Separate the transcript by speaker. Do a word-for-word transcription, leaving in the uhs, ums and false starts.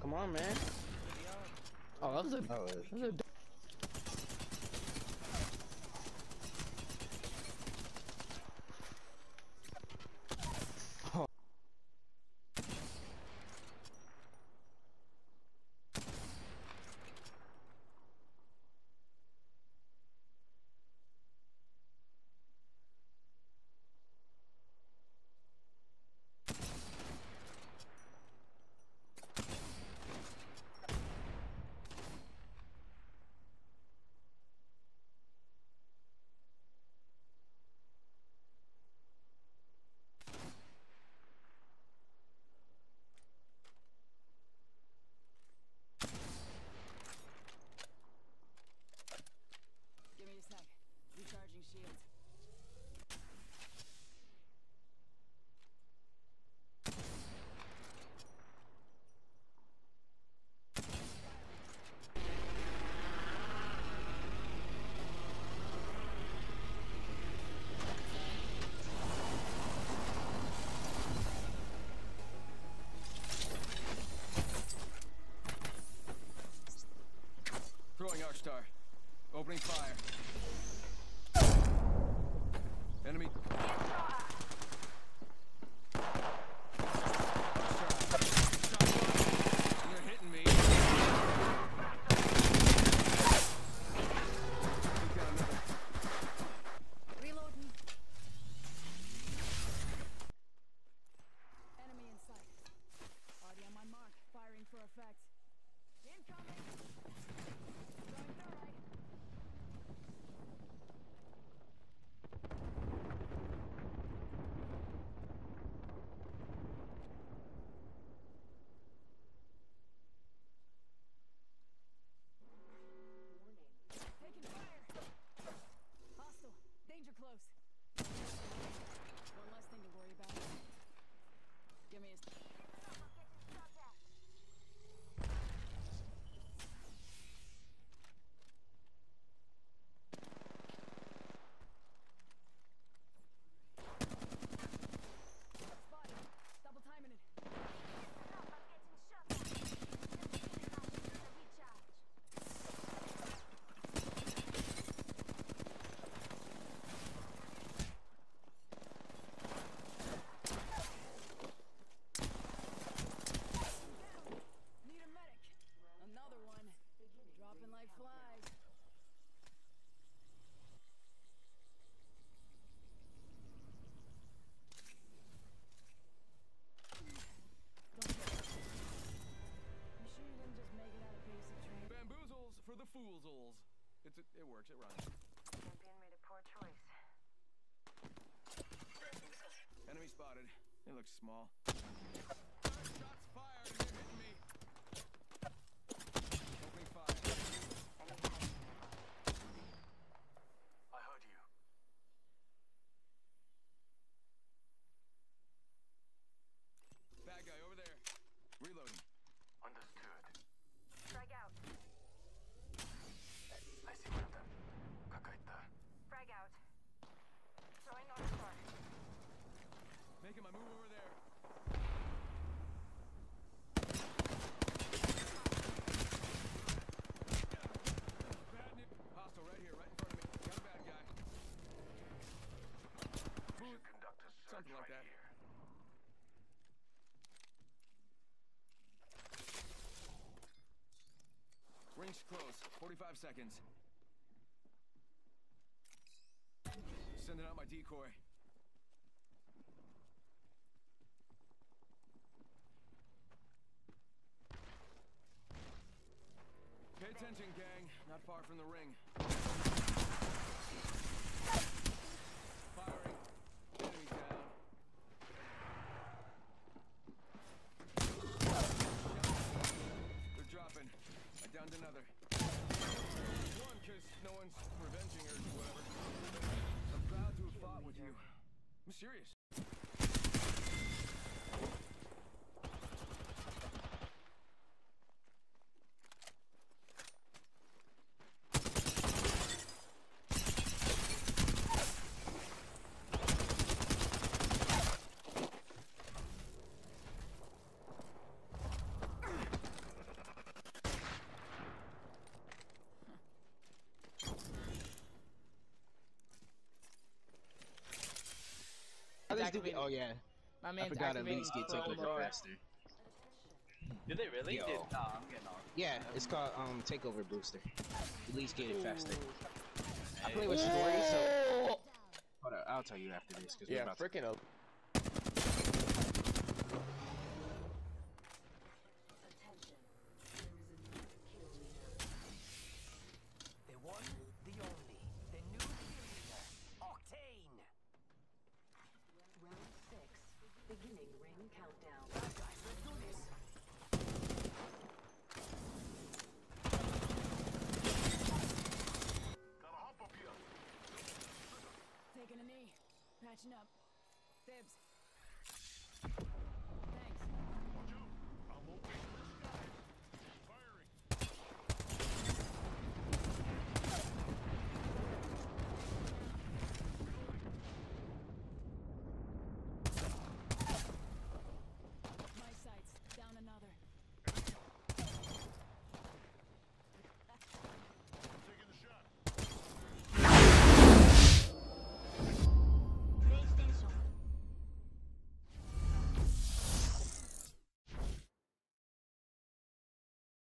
Speaker 1: Come on, man. Oh, that was a.
Speaker 2: Oh,
Speaker 1: That was a
Speaker 3: Give me a sec. Recharging shields.
Speaker 4: Throwing Arcstar. Opening fire. Enemy. You're hitting me.
Speaker 3: Reloading. Enemy in sight. Already on my mark. Firing for effect. Incoming. Going third. Taking fire. Hostile. Danger close. One less thing to worry about. Give me a... Spotted. Double timing it. Need a medic. Another one. Dropping like flies. Don't get it. You sure you didn't just make it out of basic training?
Speaker 4: Bamboozles for the foolsels. It's it, it works. It rhymes.
Speaker 5: Champion made a poor choice.
Speaker 4: Enemy spotted. It looks small. Shots fired and they're hitting me. Opening fire. I heard you. Bad guy over there. Reloading. Understood.
Speaker 5: Frag out.
Speaker 4: I see one of them. Kakaita.
Speaker 5: Frag out. Throwing Arcstar.
Speaker 4: Making my move over there. Bad news. Hostile right here, right in front of me. Got a bad guy. Move.
Speaker 6: Conduct a search
Speaker 4: Something like
Speaker 6: right
Speaker 4: that.
Speaker 6: here.
Speaker 4: Ring's close. forty-five seconds. Sending out my decoy. Pay attention, gang. Not far from the ring. Firing. Enemy down. They're dropping. I downed another. One, because no one's revenging or whatever. I'm proud to have fought with you. I'm serious.
Speaker 2: Elise do get,
Speaker 1: activating.
Speaker 2: oh yeah.
Speaker 1: My
Speaker 2: I
Speaker 1: man's
Speaker 2: forgot
Speaker 1: activating
Speaker 2: Elise get
Speaker 1: pro
Speaker 2: takeover
Speaker 1: mode.
Speaker 2: faster.
Speaker 6: Do they really?
Speaker 2: Yo.
Speaker 6: Did, nah, I'm getting off.
Speaker 2: Yeah, it's called um takeover booster. Elise get it faster. I
Speaker 6: Hey.
Speaker 2: play with story, so
Speaker 1: Oh!
Speaker 2: hold up, I'll tell you after this because
Speaker 7: Yeah,
Speaker 2: we're about to
Speaker 7: freaking.